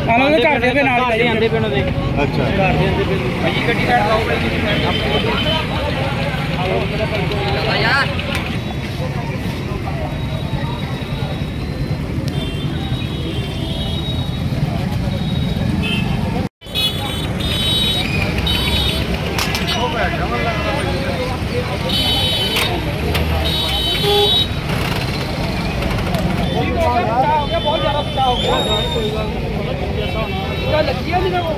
ਉਹਨਾਂ ਦੇ ਘਰ ਦੇ ਨਾਲ ਹੀ ਆਂਦੇ ਪਏ ਉਹਨਾਂ ਦੇ। ਅੱਛਾ ਘਰ ਦੇ ਆਂਦੇ ਪਏ ਭਾਜੀ ਗੱਡੀ ਸਾਈਡ ਲਾਓ ਯਾਰ। बहुत ज्यादा बचाव हो गया कोई गल नहीं लगी है नहीं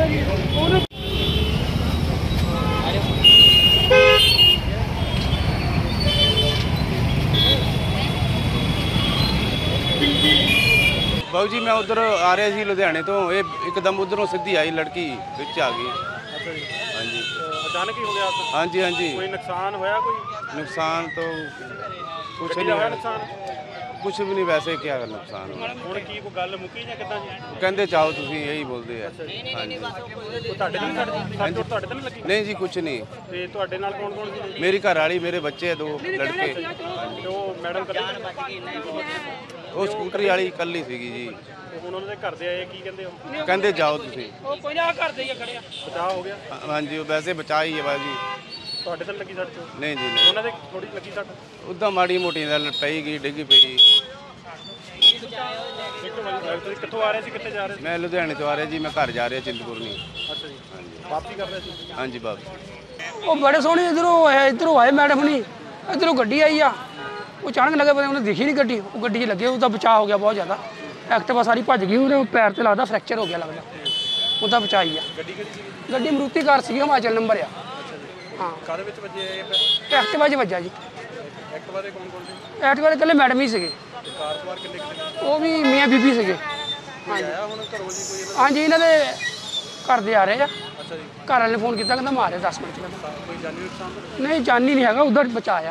बाबू जी मैं उधर आ रहा सी लुधियाने तो ये एकदम उधरों सीधी आई लड़की बिच आ गई। अच्छा जी। हाँ जी अचानक ही हो गया। हाँ जी हाँ जी। कोई नुकसान होया? कोई नुकसान तो कुछ नहीं होया नुकसान? कुछ भी नहीं, वैसे क्या नुकसान ਹੁਣ ਕੀ ਕੋਈ ਗੱਲ ਮੁੱਕੀ ਜਾਂ ਕਿੱਦਾਂ ਜੀ? कहते चाहो तुम यही बोलते हैं। हाँ जी ਤੁਹਾਡੇ ਨਾਲ ਤੁਹਾਡੇ ਤਾਂ ਨਹੀਂ ਲੱਗੀ? नहीं जी कुछ नहीं। ਤੇ ਤੁਹਾਡੇ ਨਾਲ ਕੌਣ ਕੌਣ ਸੀ? मेरी घर वाली मेरे बच्चे है 2 लड़के। ਤੇ ਉਹ ਮੈਡਮ ਕੱਲੀ? वो स्कूटरी वाली कल ही सीगी जी। ਤੇ ਹੁਣ ਉਹਨਾਂ ਦੇ ਘਰ ਦੇ ਆਏ ਕੀ ਕਹਿੰਦੇ ਹੋ? कहते जाओ तुम। ਉਹ ਕੋਈ ਨਾ ਘਰ ਦੇ ਹੀ ਖੜਿਆ ਬਚਾਅ ਹੋ ਗਿਆ? हाँ जी वैसे बचा ही है बाजी। ਤੁਹਾਡੇ ਤਾਂ ਲੱਗੀ ਸੱਟ? नहीं जी नहीं। ਉਹਨਾਂ ਦੇ ਥੋੜੀ ਲੱਗੀ ਸੱਟ? उदा माड़ी मोटी पई गई डिग पई। ਤੁਸੀਂ ਕਿੱਥੋਂ ਆ ਰਹੇ ਸੀ ਕਿੱਥੇ ਜਾ ਰਹੇ ਸੀ? मैं लुधियाने तो आ रहा जी, मैं घर जा रहा चिंतपुरनी। ਅੱਛਾ ਜੀ। ਵਾਪਸੀ ਕਰ ਰਹੇ ਸੀ? हाँ जी वापस। ਉਹ ਬੜੇ ਸੋਹਣੇ ਇਧਰੋਂ ਆਏ ਮੈਡਮ ਨਹੀਂ, ਇਧਰੋਂ ਗੱਡੀ ਆਈ ਆ, ਉਹ ਅਚਾਨਕ ਲੱਗੇ ਪਤਾ ਉਹਨੇ ਦਿਖੀ ਨਹੀਂ ਗੱਡੀ, ਉਹ ਗੱਡੀ 'ਚ ਲੱਗੇ, ਉਹਦਾ ਬਚਾਅ ਹੋ ਗਿਆ ਬਹੁਤ ਜ਼ਿਆਦਾ। ਐਕਟਿਵਾ ਸਾਰੀ ਭੱਜ ਗਈ, ਉਹਦੇ ਪੈਰ ਤੇ ਲੱਗਦਾ ਫ੍ਰੈਕਚਰ ਹੋ ਗਿਆ ਲੱਗਦਾ, ਉਹਦਾ ਬਚਾਅ ਹੀ ਆ। ਗੱਡੀ ਕਿਹੜੀ ਸੀ? ਗੱਡੀ ਮਰੂਤੀ ਕਾਰ ਸੀ, ਹਿਮਾਚਲ ਨੰਬਰ ਆ। ਹਾਂ ਕਾਹਦੇ ਵਿੱਚ ਵੱਜੇ? ਐਕਟਿਵਾ 'ਚ ਵੱਜਾ ਜੀ। ਐਕਟਿਵਾ ਦੇ ਕੌਣ ਕੌਣ ਸੀ? ਐਕਟਿਵਾ ਦੇ ਇਕੱਲੇ ਮੈਡਮ ਹੀ ਸੀਗੇ, ਕਾਰ ਸਵਾਰ ਕਿੰਨੇ ਕਿੰਨੇ? ਉਹ ਵੀ ਮੀਆਂ ਬੀਬੀ ਸੀਗੇ। ਆਇਆ ਹੁਣ ਘਰੋਂ ਜੀ ਕੋਈ? ਹਾਂਜੀ ਇਹਨਾਂ ਦੇ ਘਰ ਦੇ ਆ ਰਹੇ ਆ। ਅੱਛਾ ਜੀ। ਘਰ ਵਾਲੇ ਨੇ ਫੋਨ ਕੀਤਾ, ਕਹਿੰਦਾ ਮਾਰੇ 10 ਮਿੰਟ 'ਚ ਕਹਿੰਦਾ। ਕੋਈ ਜਾਨੀ ਨੁਕਸਾਨ ਨਹੀਂ ਜਾਨੀ ਨਹੀਂ ਹੈਗਾ, ਉਧਰ ਬਚਾਅ ਆ।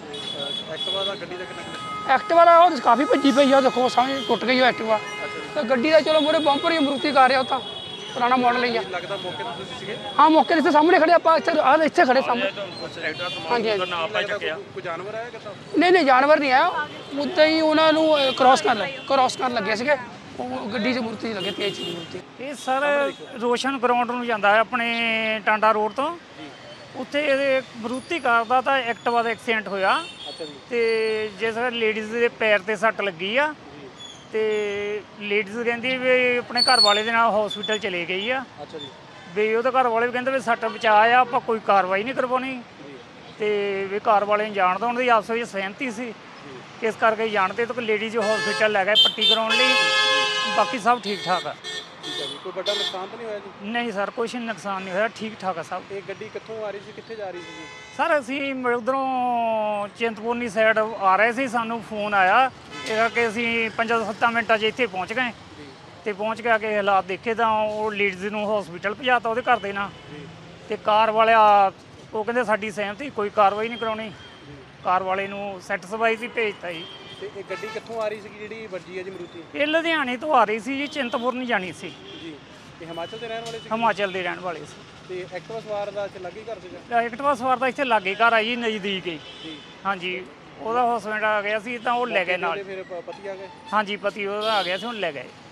ਐਕਟਿਵਾ ਦਾ ਗੱਡੀ ਦਾ ਕਿੰਨਾ ਕੁ? ਐਕਟਿਵਾ ਦਾ ਉਹ ਕਾਫੀ ਭੱਜੀ ਪਈ ਆ, ਦੇਖੋ ਸਾਹਮਣੇ ਟੁੱਟ ਗਈ ਉਹ ਐਕਟਿਵਾ। ਤਾਂ ਗੱਡੀ ਦਾ ਚਲੋ ਮੂਹਰੇ ਬੰਪਰ ਹੀ ਮਰੂਤੀ ਕਰ ਰਿਹਾ, ਉਹ ਤਾਂ ਪੁਰਾਣਾ ਮਾਡਲ ਹੀ ਆ। ਲੱਗਦਾ ਮੌਕੇ ਤੇ ਤੁਸੀਂ ਸੀਗੇ? ਹਾਂ ਮੌਕੇ ਦੇ ਸਾਹਮਣੇ ਖੜੇ ਆਪਾਂ, ਇੱਥੇ ਖੜੇ ਸਾਹਮਣੇ। ਹਾਂਜੀ ਹਾਂਜੀ। ਕੋਈ ਜਾਨਵਰ ਆਇਆ ਕਿੱਦਾਂ? ਨਹੀਂ ਜਾਨਵਰ ਨਹੀਂ ਆਇਆ, ਉੱਦਾਂ ਹੀ ਉਹਨਾਂ ਨੂੰ ਕ੍ਰਾਸ ਕਰਨ ਲੱਗੇ ਸੀਗੇ, ਉਹ ਗੱਡੀ 'ਚ ਮੂਰਤੀ ਲੱਗੇ, ਤੇਜ਼ ਸੀ ਮੂਰਤੀ। ਇਹ ਸਰ ਰੋਸ਼ਨ ਗਰਾਊਂਡ ਨੂੰ ਜਾਂਦਾ ਹੈ ਆਪਣੇ ਟਾਂਡਾ ਰੋਡ ਤੋਂ, ਉੱਥੇ ਇਹਦੇ ਮਰੂਤੀ ਕਾਰ ਦਾ ਤਾਂ ਐਕਟਿਵਾ ਦਾ ਐਕਸੀਡੈਂਟ ਹੋਇਆ। ਤੇ ਜਿਸ ਲੇਡੀਜ਼ ਦੇ ਪੈਰ ਤੇ ਸੱਟ ਲੱਗੀ ਆ, ਤੇ ਲੇਡੀਜ਼ ਕਹਿੰਦੀ ਵੀ ਆਪਣੇ ਘਰ ਵਾਲੇ ਦੇ ਨਾਲ ਹਸਪੀਟਲ ਚਲੇ ਗਈ ਆ। ਅੱਛਾ ਜੀ। ਵੀ ਉਹਦੇ ਘਰ ਵਾਲੇ ਵੀ ਕਹਿੰਦੇ ਵੀ ਸੱਟ ਬਚਾਅ ਆ, ਆਪਾਂ ਕੋਈ ਕਾਰਵਾਈ ਨਹੀਂ ਕਰਵਾਉਣੀ, ਤੇ ਵੀ ਘਰ ਵਾਲੇ ਨੂੰ ਜਾਣ ਦਿਉਣ ਦੀ ਆਪਸ ਵਿੱਚ ਸਹਿਮਤੀ ਸੀ, ਇਸ ਕਰਕੇ ਜਾਣਦੇ ਤਾਂ ਲੇਡੀਜ਼ ਹਸਪੀਟਲ ਲੈ ਗਏ ਪੱਟੀ ਕਰਾਉਣ ਲਈ, ਬਾਕੀ ਸਭ ਠੀਕ ਠਾਕ ਆ। ਠੀਕ ਹੈ ਜੀ। ਕੋਈ ਵੱਡਾ ਨੁਕਸਾਨ ਤਾਂ ਨਹੀਂ ਹੋਇਆ ਜੀ? ਨਹੀਂ ਸਰ ਕੁਛ ਨੁਕਸਾਨ ਨਹੀਂ ਹੋਇਆ, ਠੀਕ ਠਾਕ ਆ ਸਭ। ਇਹ ਗੱਡੀ ਕਿੱਥੋਂ ਆ ਰਹੀ ਸੀ, ਕਿੱਥੇ ਜਾ ਰਹੀ ਸੀ ਜੀ? ਸਰ ਅਸੀਂ ਉਧਰੋਂ ਚਿੰਤਪੁਰਨੀ ਸਾਈਡ ਆ ਰਹੇ ਸੀ, ਸਾਨੂੰ ਫੋਨ ਆਇਆ, ਇਹ ਕਰਕੇ ਅਸੀਂ 5-7 ਮਿੰਟਾਂ 'ਚ ਇੱਥੇ ਪਹੁੰਚ ਗਏ। ਤੇ ਪਹੁੰਚ ਕੇ ਆ ਕੇ ਹਾਲਾਤ ਦੇਖੇ ਤਾਂ ਉਹ ਲੇਡੀਜ਼ ਨੂੰ ਹਸਪੀਟਲ ਪਹੁੰਚਾਤਾ ਉਹਦੇ ਘਰ ਦੇ ਨਾਲ, ਤੇ ਕਾਰ ਵਾਲਿਆ ਉਹ ਕਹਿੰਦੇ ਸਾਡੀ ਸਹਿਮਤੀ ਕੋਈ ਕਾਰਵਾਈ ਨਹੀਂ ਕਰਾਉਣੀ, ਕਾਰ ਵਾਲੇ ਨੂੰ ਸੈਟੀਸਫਾਈ ਸੀ ਭੇਜਤਾ ਜੀ। ਤੇ ਇਹ ਗੱਡੀ ਕਿੱਥੋਂ ਆ ਰਹੀ ਸੀ ਜਿਹੜੀ ਵੱਜੀ ਹੈ ਜੀ ਮਰੂਤੀ? ਇਹ ਲੁਧਿਆਣੇ ਤੋਂ ਆ ਰਹੀ ਸੀ ਜੀ, ਚਿੰਤਪੁਰਨੀ ਜਾਣੀ ਸੀ ਜੀ। ਇਹ ਹਿਮਾਚਲ ਦੇ ਰਹਿਣ ਵਾਲੇ ਸੀ? ਹਿਮਾਚਲ ਦੇ ਰਹਿਣ ਵਾਲੇ ਸੀ। ਤੇ ਐਕਟਿਵਾ ਸਵਾਰ ਦਾ ਇੱਥੇ ਲੱਗੇ ਘਰ ਸੀਗਾ? ਐਕਟਿਵਾ ਸਵਾਰ ਦਾ ਇੱਥੇ ਲਾਗੇ ਘਰ ਆ ਜੀ, ਨਜ਼ਦੀਕ ਹੀ। ਹਾਂਜੀ ਉਹਦਾ ਹਸਬੈਂਡ ਆ ਗਿਆ ਸੀ ਤਾਂ ਉਹ ਲੈ ਗਏ ਨਾਲ। ਫਿਰ ਪਤੀ ਆ ਗਏ? ਹਾਂਜੀ ਪਤੀ ਉਹਦਾ ਆ ਗਿਆ ਸੀ, ਹੁਣ ਲੈ ਗਏ।